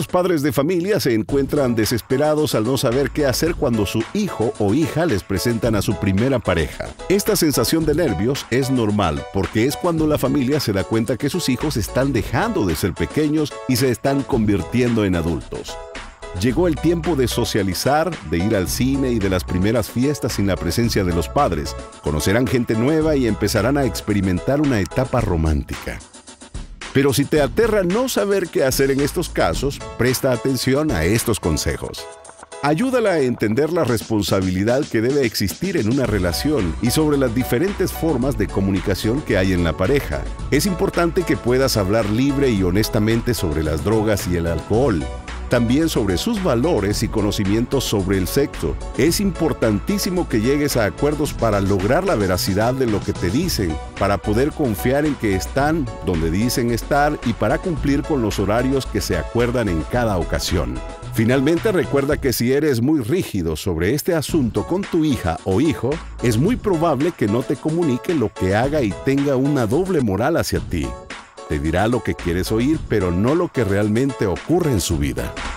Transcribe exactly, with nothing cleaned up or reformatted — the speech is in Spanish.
Muchos padres de familia se encuentran desesperados al no saber qué hacer cuando su hijo o hija les presentan a su primera pareja. Esta sensación de nervios es normal porque es cuando la familia se da cuenta que sus hijos están dejando de ser pequeños y se están convirtiendo en adultos. Llegó el tiempo de socializar, de ir al cine y de las primeras fiestas sin la presencia de los padres. Conocerán gente nueva y empezarán a experimentar una etapa romántica. Pero si te aterra no saber qué hacer en estos casos, presta atención a estos consejos. Ayúdala a entender la responsabilidad que debe existir en una relación y sobre las diferentes formas de comunicación que hay en la pareja. Es importante que puedas hablar libre y honestamente sobre las drogas y el alcohol. También sobre sus valores y conocimientos sobre el sexo. Es importantísimo que llegues a acuerdos para lograr la veracidad de lo que te dicen, para poder confiar en que están donde dicen estar y para cumplir con los horarios que se acuerdan en cada ocasión. Finalmente, recuerda que si eres muy rígido sobre este asunto con tu hija o hijo, es muy probable que no te comunique lo que haga y tenga una doble moral hacia ti. Te dirá lo que quieres oír, pero no lo que realmente ocurre en su vida.